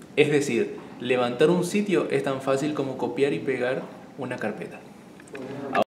Es decir, levantar un sitio es tan fácil como copiar y pegar una carpeta.